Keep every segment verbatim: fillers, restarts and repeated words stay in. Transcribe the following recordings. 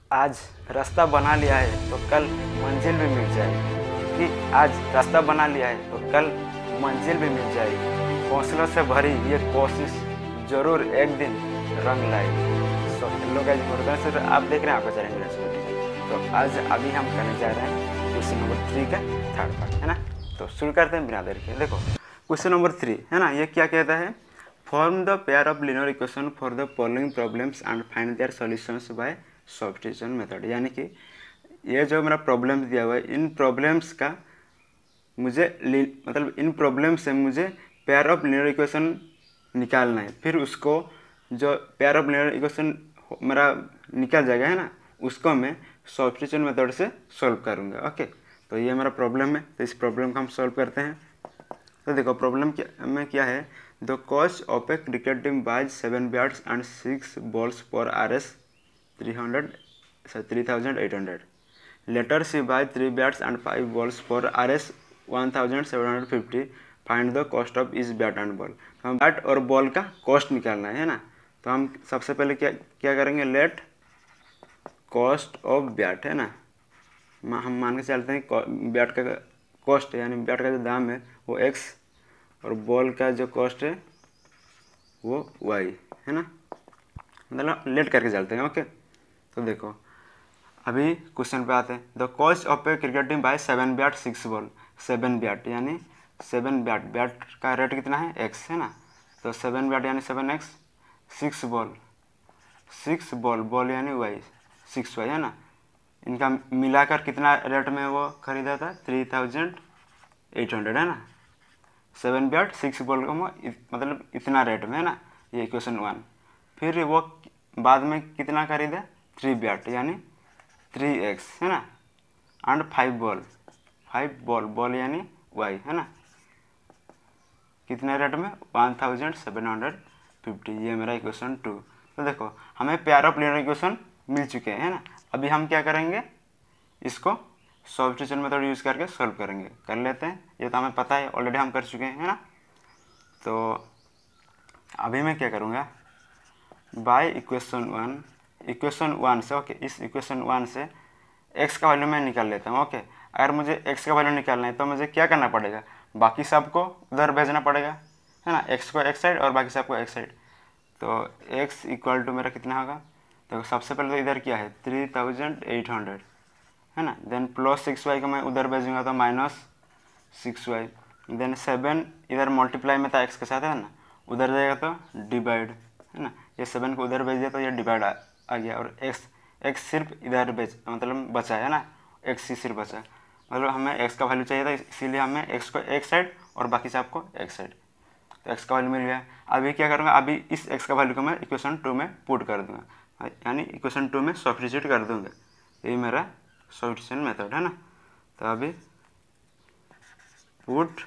आज रास्ता बना लिया है तो कल मंजिल भी मिल जाएगी, कि आज रास्ता बना लिया है तो कल मंजिल भी मिल जाएगी। हौसलों से भरी ये कोशिश जरूर एक दिन रंग लाएगी। सो हेलो गाइस, मोटिवेशन से आप देख रहे हैं आपका चैनल इंग्लिश। तो आज अभी हम करने जा रहे हैं क्वेश्चन नंबर थ्री का थर्ड पार्ट, है ना। तो शुरू करते हैं बिना देर के। देखो क्वेश्चन नंबर थ्री है ना, ये क्या कहता है, form the pair of linear equation for the following problems and find their solutions by substitution method. यानी कि ये जो मेरा प्रॉब्लम दिया हुआ है, इन प्रॉब्लम्स का मुझे मतलब इन प्रॉब्लम से मुझे पेयर ऑफ लीनियर इक्वेशन निकालना है। फिर उसको जो पेयर ऑफ लीनियर इक्वेशन मेरा निकल जाएगा है ना, उसको मैं सब्स्टिट्यूशन मेथड से सॉल्व करूँगा। ओके, तो ये मेरा प्रॉब्लम है, तो इस प्रॉब्लम को हम सॉल्व करते हैं। तो देखो प्रॉब्लम क्या में क्या है, the cost of a cricket team buys seven bats and six balls for R S three hundred three thousand eight hundred later she buys three bats and five balls for R S one thousand seven hundred fifty find the cost of इस bat and ball. तो हम bat और ball का cost निकालना है ना। तो हम सबसे पहले क्या क्या करेंगे, लेट कॉस्ट ऑफ बैट है ना, हम मान के चलते हैं बैट का कॉस्ट यानी बैट का जो दाम है वो एक्स और बॉल का जो कॉस्ट है वो वाई है ना, मतलब लेट करके चलते हैं। ओके, तो देखो अभी क्वेश्चन पे आते हैं। The cost of a cricket team buy seven bat six ball, seven bat यानी सेवन बैट बैट का रेट कितना है एक्स है ना, तो सेवन बैट यानी seven X, six ball six ball ball यानी वाई सिक्स वाई है ना, इनका मिलाकर कितना रेट में वो खरीदा था थ्री थाउजेंड एट हंड्रेड है ना। सेवन बैट सिक्स बॉल का मतलब इतना रेट में है ना, ये इक्वेशन वन। फिर वो बाद में कितना खरीदा थ्री बैट यानी थ्री एक्स है ना, and five ball five ball ball यानी वाई है ना, कितने रेट में one thousand seven hundred fifty. ये मेरा इक्वेशन टू। तो देखो हमें पेयर ऑफ लीनियर इक्वेशन मिल चुके हैं ना। अभी हम क्या करेंगे, इसको सब्स्टिट्यूशन मेथड यूज़ करके सॉल्व करेंगे। कर लेते हैं, ये तो हमें पता है ऑलरेडी हम कर चुके हैं है ना। तो अभी मैं क्या करूँगा, by equation one equation one से ओके इस इक्वेशन वन से एक्स का वैल्यू मैं निकाल लेता हूँ। ओके, अगर मुझे एक्स का वैल्यू निकालना है तो मुझे क्या करना पड़ेगा, बाकी सबको उधर भेजना पड़ेगा है ना, एक्स को एक साइड और बाकी सबको एक साइड। तो एक्स इक्वल टू मेरा कितना होगा, तो सबसे पहले तो इधर क्या है थ्री थाउजेंड एट हंड्रेड है ना, देन प्लस सिक्स वाई को मैं उधर भेजूँगा तो minus six Y, then seven इधर मल्टीप्लाई में था एक्स के साथ है ना, उधर जाएगा तो डिवाइड है ना, ये सेवन को उधर भेज दिया तो ये डिवाइड आ, आ गया, और एक्स एक्स सिर्फ इधर बेच मतलब बचा है ना, एक्स ही सिर्फ बचा, मतलब हमें एक्स का वैल्यू चाहिए था, इसीलिए हमें एक्स को एक साइड और बाकी सबको एक साइड। तो एक्स का वैल्यू मिल गया। अभी क्या करूँगा, अभी इस एक्स का वैल्यू को मैं इक्वेशन टू में पुट कर दूँगा, यानी इक्वेशन टू में सब्स्टिट्यूट कर दूँगा। यही मेरा सब्स्टिट्यूशन मेथड है ना। तो अभी put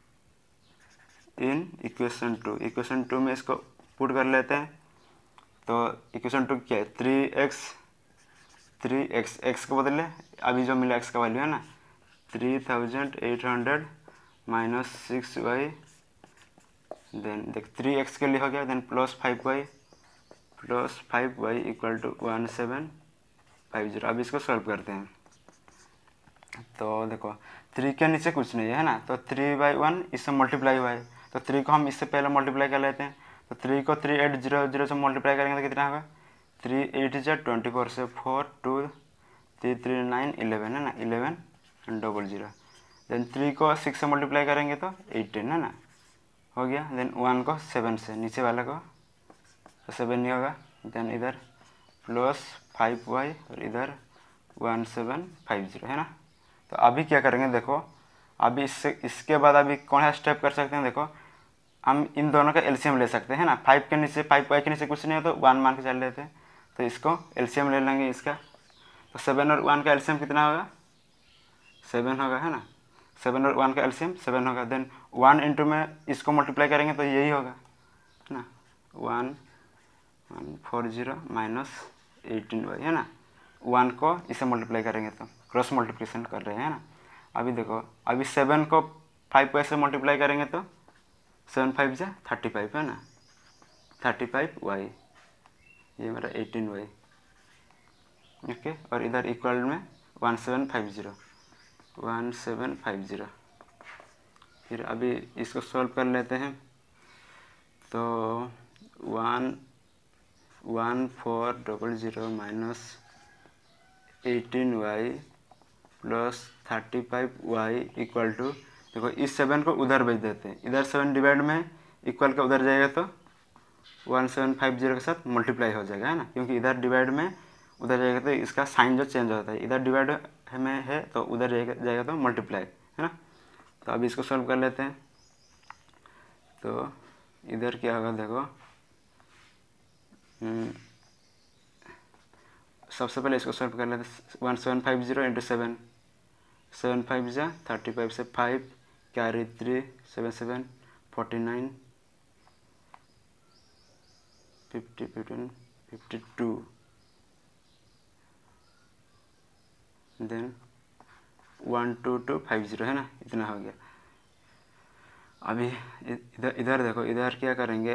in equation two equation two में इसको पुट कर लेते हैं। तो इक्वेशन टू क्या है, three X three X X को बदले अभी जो मिला एक्स का वैल्यू है ना, three thousand eight hundred minus six Y, then देख थ्री एक्स के लिए हो गया, then plus five Y plus five Y equal to one seven five zero. अब इसको सॉल्व करते हैं। तो देखो थ्री के नीचे कुछ नहीं है ना, तो थ्री बाई वन इससे मल्टीप्लाई हुआ है, तो थ्री को हम इससे पहले मल्टीप्लाई कर लेते हैं। तो थ्री को थ्री एट जीरो जीरो से मल्टीप्लाई करेंगे तो कितना होगा, थ्री एट जो ट्वेंटी फोर से four two three three nine eleven है ना, eleven double zero. Then three को सिक्स से मल्टीप्लाई करेंगे तो एटीन है ना, हो गया। देन वन को सेवन से, नीचे वाले को तो सेवन नहीं होगा, देन इधर प्लस फाइव वाई और इधर वन सेवन फाइव जीरो है ना। तो अभी क्या करेंगे, देखो अभी इससे इसके बाद अभी कौन सा स्टेप कर सकते हैं, देखो हम इन दोनों का एलसीएम ले सकते हैं ना। फाइव के नीचे फाइव वाई के नीचे कुछ नहीं हो तो वन मान के चल लेते हैं, तो इसको एलसीएम ले लेंगे इसका। तो सेवन और वन का एलसीएम कितना होगा, सेवन होगा है ना, सेवन और वन का एलसीएम सेवन होगा। देन वन इंटू में इसको मल्टीप्लाई करेंगे तो यही होगा है ना, one one four zero minus eighteen Y है ना, वन को इसे मल्टीप्लाई करेंगे तो क्रॉस मल्टीप्लिकेशन कर रहे हैं ना। अभी देखो अभी सेवन को फाइव वाई से मल्टीप्लाई करेंगे तो सेवन फाइव जा थर्टी फाइव है ना, थर्टी फाइव वाई, ये मेरा एटीन वाई ओके, और इधर इक्वल में one seven five zero one seven five zero. फिर अभी इसको सॉल्व कर लेते हैं। तो one one four double zero minus eighteen Y plus thirty five Y equal to, देखो इस सेवन को उधर भेज देते हैं, इधर सेवन डिवाइड में इक्वल का उधर जाएगा तो वन सेवन फाइव जीरो के साथ मल्टीप्लाई हो जाएगा, है ना, क्योंकि इधर डिवाइड में उधर जाएगा तो इसका साइन जो चेंज होता है, इधर डिवाइड में है तो उधर जाएगा जाएगा तो मल्टीप्लाई, है ना। तो अभी इसको सॉल्व कर लेते हैं। तो इधर क्या होगा, देखो सबसे पहले इसको सॉल्व कर लेते हैं। One seven five zero into seven, seven five जा थर्टी फाइव से five carry three seven seven forty nine fifty fifteen fifty two, then one two two five zero, है ना, इतना हो गया। अभी इधर इधर देखो, इधर क्या करेंगे,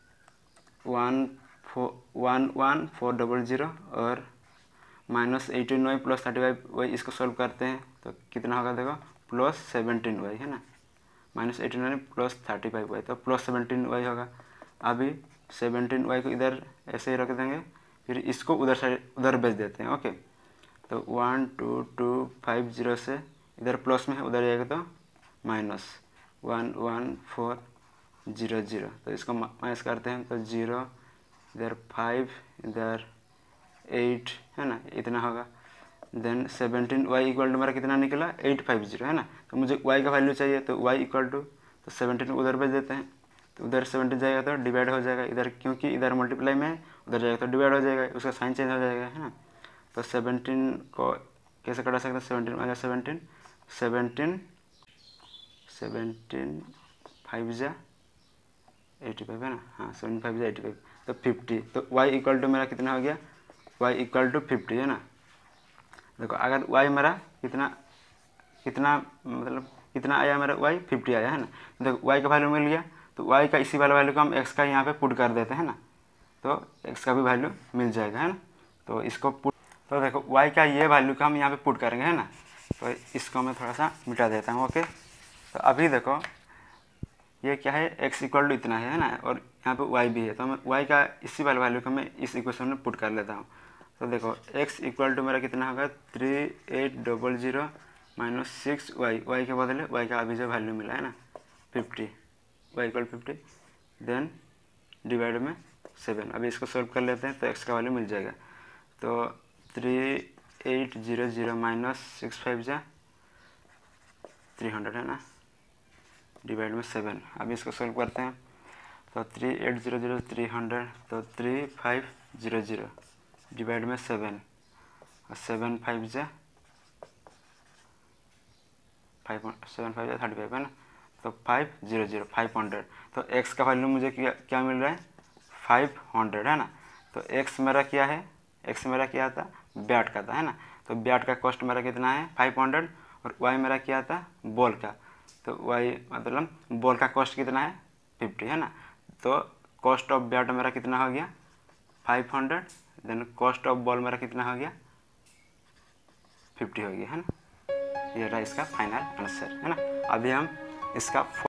one four one one four double zero और minus eighteen Y plus thirty five Y, इसको सॉल्व करते हैं तो कितना होगा, देखो प्लस सेवनटीन वाई, है ना, minus eighteen Y plus thirty five Y, तो प्लस सेवनटीन वाई होगा। अभी सेवनटीन वाई को इधर ऐसे ही रख देंगे, फिर इसको उधर साइड उधर भेज देते हैं। ओके, तो one two two five zero से इधर प्लस में है, उधर जाएगा तो minus one one four zero zero, तो इसको माइनस करते हैं तो जीरो, इधर फाइव, इधर एट, है ना, इतना होगा। Then seventeen Y equal to मेरा कितना निकला, एट फाइव जीरो, है ना। तो मुझे वाई का वैल्यू चाहिए, तो वाई इक्वल टू, तो सेवनटीन उधर भेज देते हैं, तो उधर सेवनटीन जाएगा तो डिवाइड हो जाएगा, इधर क्योंकि इधर मल्टीप्लाई में है, उधर जाएगा तो डिवाइड हो जाएगा, उसका साइन चेंज हो जाएगा, है ना। तो सेवनटीन को कैसे कटा सकते हैं, सेवनटीन आ जाए सेवनटीन सेवनटीन सेवनटीन फाइव जा एटी फाइव, है ना, हाँ सेवन फाइव जा एटी फाइव, तो फिफ्टी। तो वाई इक्वल टू मेरा कितना हो गया, वाई इक्वल टू फिफ्टी, है ना। देखो अगर वाई मेरा कितना कितना मतलब कितना आया, मेरा वाई फिफ्टी आया, है ना। देखो वाई का वैल्यू मिल गया, तो वाई का इसी वाले वैल्यू को हम एक्स का यहाँ पे पुट कर देते हैं ना, तो एक्स का भी वैल्यू मिल जाएगा, है ना। तो इसको पुट, तो देखो वाई का ये वैल्यू का हम यहाँ पे पुट करेंगे, है ना। तो इसको मैं थोड़ा सा मिटा देता हूँ। ओके, तो अभी देखो ये क्या है, एक्स इक्वल टू इतना है, है ना, और यहाँ पे वाई भी है, तो मैं वाई का इसी वाले वैल्यू को मैं इस इक्वेशन में पुट कर लेता हूँ। तो देखो एक्स इक्वल टू मेरा कितना होगा, three eight double zero minus six Y, Y के बदले वाई का अभी जो वैल्यू मिला है ना fifty, Y equal fifty, then divide में सेवन। अभी इसको सॉल्व कर लेते हैं तो एक्स का वैल्यू मिल जाएगा। तो three eight zero zero minus six five जा थ्री हंड्रेड, है ना, डिवाइड में सेवन। अभी इसको सॉल्व करते हैं तो three eight zero zero three hundred, तो three five zero zero divide में सेवन, और सेवन फाइव जा फाइव सेवन फाइव जा थर्टी फाइव, है ना, तो five zero zero five hundred. तो एक्स का वैल्यू मुझे क्या क्या मिल रहा है, फाइव हंड्रेड, है ना। तो एक्स मेरा क्या है, एक्स मेरा क्या था, बैट का था, है ना। तो बैट का कॉस्ट मेरा कितना है, फाइव हंड्रेड, और वाई मेरा क्या था, बॉल का। तो वाई मतलब बॉल का कॉस्ट कितना है, फिफ्टी, है ना। तो कॉस्ट ऑफ बैट मेरा कितना हो गया, five hundred, then cost of ball मेरा कितना हो गया, फिफ्टी हो गया, है ना। ये रहा इसका फाइनल आंसर, है ना। अभी हम इसका